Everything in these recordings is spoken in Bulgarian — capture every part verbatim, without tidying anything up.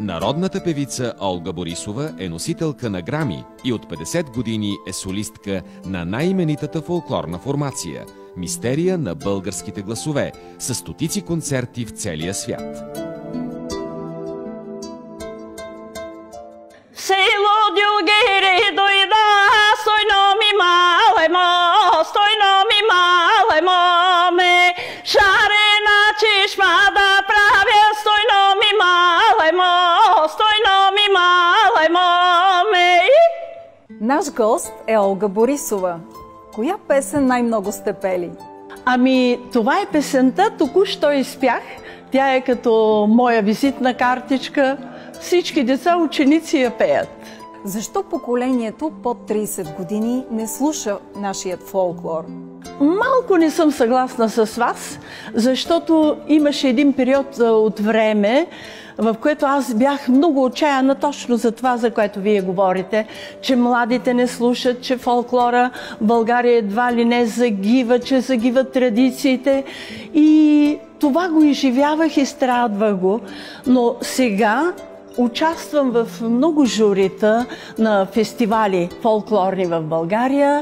Народната певица Олга Борисова е носителка на грами и от петдесет години е солистка на най-именитата фолклорна формация – Мистерия на българските гласове, с стотици концерти в целия свят. Село Дюлгири дойда, стойно ми мале мо, стойно ми мале мо ме, шарена чешма да правя, стойно ми мале мо, стойно ми мале мо ме. Наш гост е Олга Борисова. Коя песен най-много сте пели? Ами, това е песента, току-що изпях. Тя е като моя визитна картичка. Всички деца, ученици я пеят. Защо поколението под трийсет години не слуша нашият фолклор? Малко не съм съгласна с вас, защото имаше един период от време, в което аз бях много отчаяна точно за това, за което вие говорите, че младите не слушат, че фолклора в България едва ли не загива, че загиват традициите. И това го изживявах и страдвах го. Но сега участвам в много журита на фестивали фолклорни в България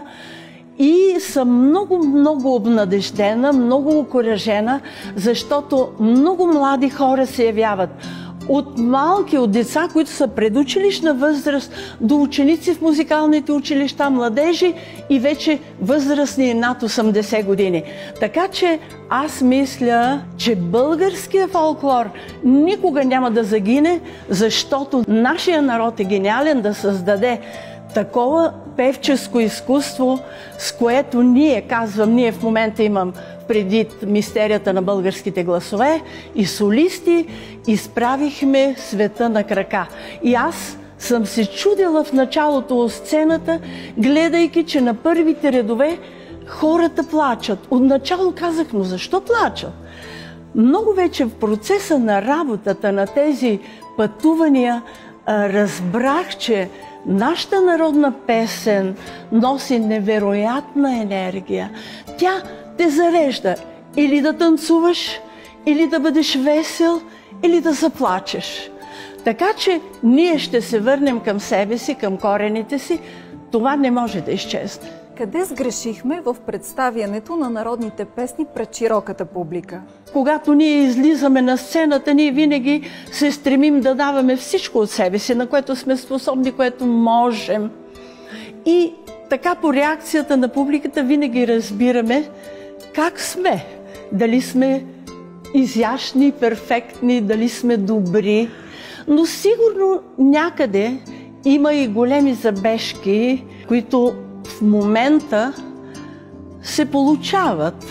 и съм много, много обнадеждена, много окуражена, защото много млади хора се явяват. От малки, от деца, които са предучилищна възраст, до ученици в музикалните училища, младежи и вече възрастни над осемдесет години. Така че аз мисля, че българския фолклор никога няма да загине, защото нашия народ е гениален да създаде такова певческо изкуство, с което ние, казвам, ние в момента имам предвид Мистерията на българските гласове и солисти, изправихме света на крака. И аз съм се чудила в началото от сцената, гледайки, че на първите редове хората плачат. Отначало казах, но защо плачат? Много вече в процеса на работата на тези пътувания разбрах, че нашата народна песен носи невероятна енергия. Тя те зарежда или да танцуваш, или да бъдеш весел, или да заплачеш. Така че ние ще се върнем към себе си, към корените си. Това не може да изчезне. Къде сгрешихме в представянето на народните песни пред широката публика? Когато ние излизаме на сцената, ние винаги се стремим да даваме всичко от себе си, на което сме способни, което можем. И така по реакцията на публиката винаги разбираме как сме. Дали сме изящни, перфектни, дали сме добри. Но сигурно някъде има и големи забежки, които в момента се получават.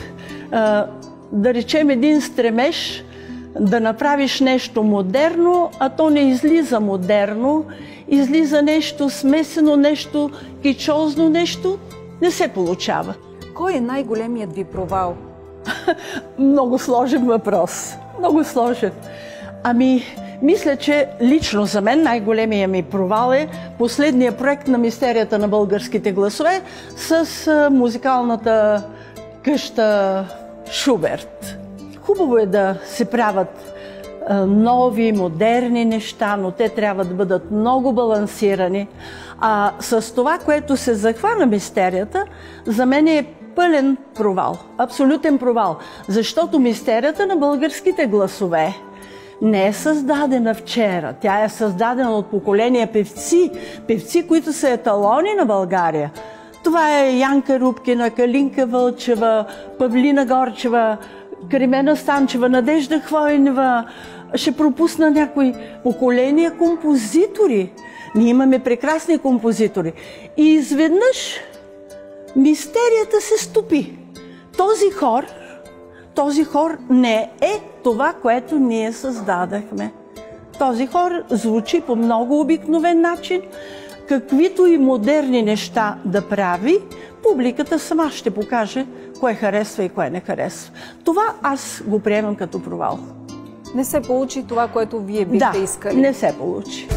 Да речем един стремеж да направиш нещо модерно, а то не излиза модерно, излиза нещо смесено, нещо кичозно, нещо не се получава. Кой е най-големият ви провал? Много сложен въпрос. Много сложен. Ами, мисля, че лично за мен най-големия ми провал е последния проект на Мистерията на българските гласове с музикалната къща Шуберт. Хубаво е да се правят нови, модерни неща, но те трябва да бъдат много балансирани. А с това, което се захвана Мистерията, за мен е пълен провал, абсолютен провал. Защото Мистерията на българските гласове не е създадена вчера. Тя е създадена от поколения певци, певци, които са еталони на България. Това е Янка Рубкина, Калинка Вълчева, Павлина Горчева, Кремена Станчева, Надежда Хвойнева. Ще пропусна някои поколения композитори. Ние имаме прекрасни композитори. И изведнъж Мистерията се стопи. Този хор, този хор не е това, което ние създадахме. Този хор звучи по много обикновен начин. Каквито и модерни неща да прави, публиката сама ще покаже кое харесва и кое не харесва. Това аз го приемам като провал. Не се получи това, което вие бихте да, искали? Да, не се получи.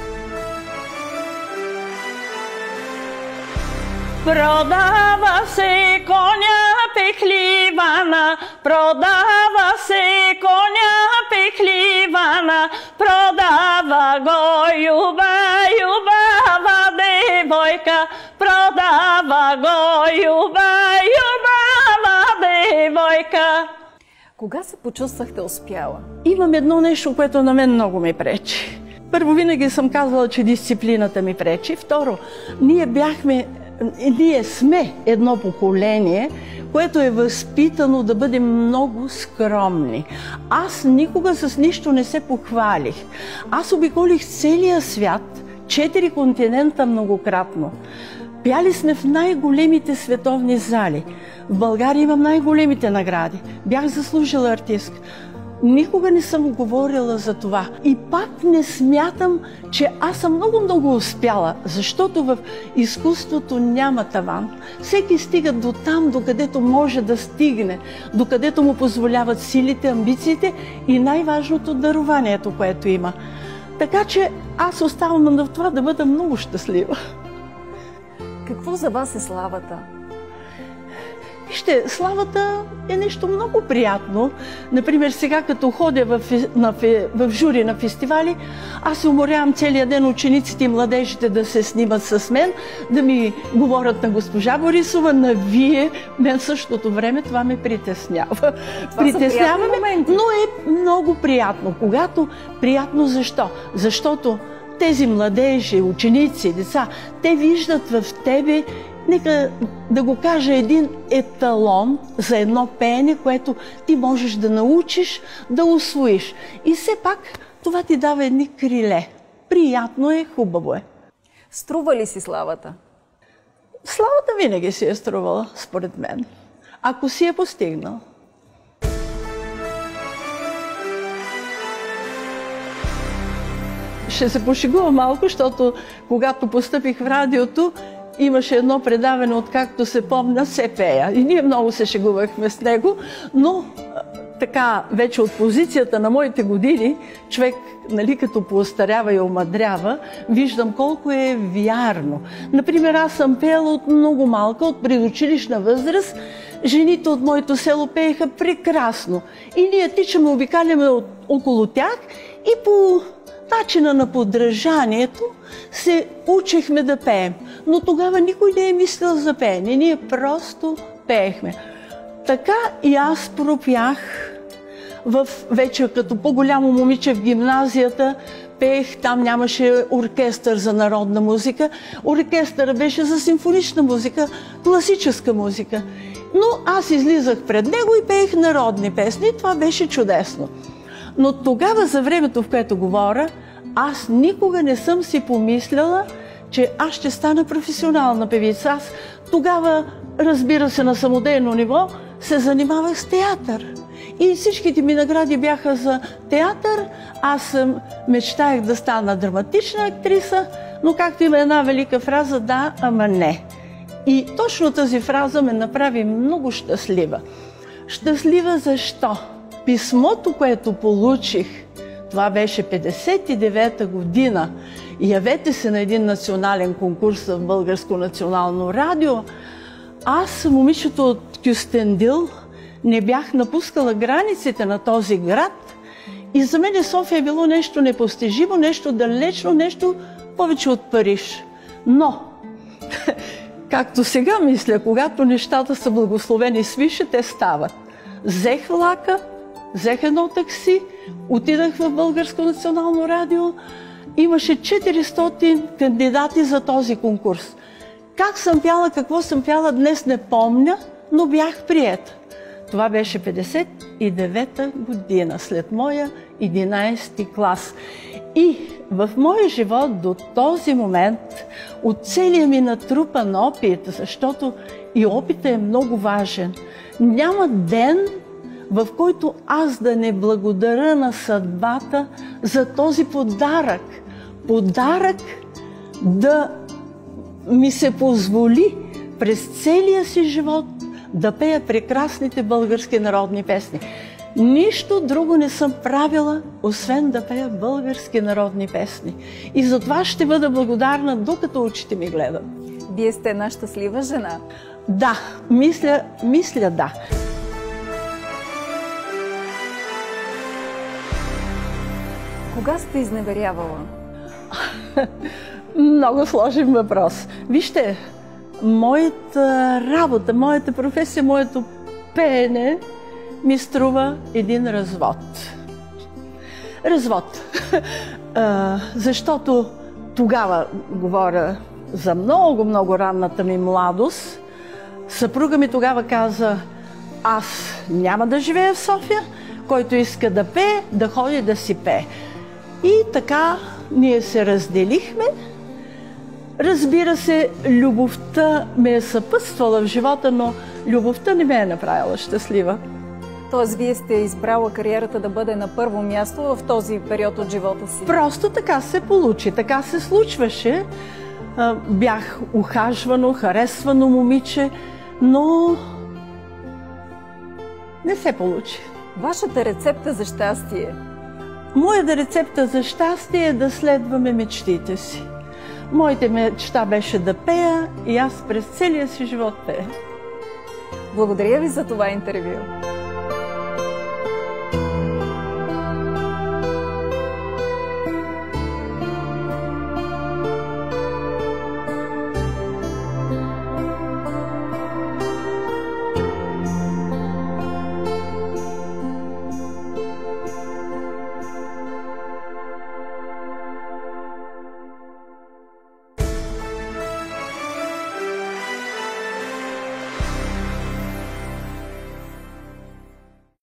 Продава се коня пехливана, продава се коня пехливана, продава го, юба, юбава девойка, продава го, юба, юбава девойка. Кога се почувствахте успяла? Имам едно нещо, което на мен много ми пречи. Първо, винаги съм казвала, че дисциплината ми пречи. Второ, ние бяхме, ние сме едно поколение, което е възпитано да бъдем много скромни. Аз никога с нищо не се похвалих. Аз обиколих целия свят, четири континента многократно. Пяли сме в най-големите световни зали. В България имам най-големите награди. Бях заслужила артистка. Никога не съм говорила за това. И пак не смятам, че аз съм много-много успяла, защото в изкуството няма таван. Всеки стига до там, докъдето може да стигне, докъдето му позволяват силите, амбициите и най-важното дарованието, което има. Така че аз оставам на това да бъда много щастлива. Какво за вас е славата? Вижте, славата е нещо много приятно. Например, сега като ходя в, на, в жури на фестивали, аз се уморявам целия ден учениците и младежите да се снимат с мен, да ми говорят на госпожа Борисова, на вие. Мен в същото време това ме притеснява. Притеснява ме, но е много приятно. Когато приятно, защо? Защото тези младежи, ученици, деца, те виждат в тебе, нека да го кажа, един еталон за едно пеене, което ти можеш да научиш, да усвоиш. И все пак това ти дава едни криле. Приятно е, хубаво е. Струва ли си славата? Славата винаги си е струвала, според мен. Ако си е постигнал. Ще се пошегувам малко, защото когато постъпих в радиото, имаше едно предаване, откакто се помня, се пея. И ние много се шегувахме с него, но така, вече от позицията на моите години, човек, нали, като поостарява и омадрява, виждам колко е вярно. Например, аз съм пеяла от много малка, от предучилищна възраст. Жените от моето село пееха прекрасно. И ние тичаме, обикаляме от, около тях и по начина на подражанието се учехме да пеем. Но тогава никой не е мислил за пеене. Ние просто пеехме. Така и аз пропях в, вече като по-голямо момиче в гимназията. Пеех, там нямаше оркестър за народна музика. Оркестър беше за симфонична музика, класическа музика. Но аз излизах пред него и пеех народни песни. Това беше чудесно. Но тогава, за времето, в което говоря, аз никога не съм си помисляла, че аз ще стана професионална певица. Аз тогава, разбира се, на самодейно ниво, се занимавах с театър. И всичките ми награди бяха за театър. Аз мечтаях да стана драматична актриса, но както има една велика фраза, да, ама не. И точно тази фраза ме направи много щастлива. Щастлива защо? Писмото, което получих, това беше петдесет и девета година. Явете се на един национален конкурс в Българско национално радио. Аз, момичето от Кюстендил, не бях напускала границите на този град и за мен София е било нещо непостижимо, нещо далечно, нещо повече от Париж. Но, както сега мисля, когато нещата са благословени свише, те стават. Взех влака, взех едно такси, отидах в Българско национално радио. Имаше четиристотин кандидати за този конкурс. Как съм пяла, какво съм пяла, днес не помня, но бях приета. Това беше петдесет и девета година, след моя единайсети клас. И в моя живот до този момент, от целия ми натрупан опит, защото и опитът е много важен, няма ден, в който аз да не благодаря на съдбата за този подарък. Подарък да ми се позволи през целия си живот да пея прекрасните български народни песни. Нищо друго не съм правила, освен да пея български народни песни. И за това ще бъда благодарна, докато очите ми гледат. Вие сте една щастлива жена. Да, мисля, мисля да. Кога сте изневерявала? Много сложен въпрос. Вижте, моята работа, моята професия, моето пеене ми струва един развод. Развод. А, защото тогава, говоря за много, много ранната ми младост, съпруга ми тогава каза: аз няма да живея в София, който иска да пее, да ходи да си пее. И така ние се разделихме. Разбира се, любовта ме е съпътствала в живота, но любовта не ме е направила щастлива. Тоест, вие сте избрала кариерата да бъде на първо място в този период от живота си? Просто така се получи, така се случваше. Бях ухажвано, харесвано момиче, но не се получи. Вашата рецепта за щастие? Моята рецепта за щастие е да следваме мечтите си. Моята мечта беше да пея и аз през целия си живот пея. Благодаря ви за това интервю.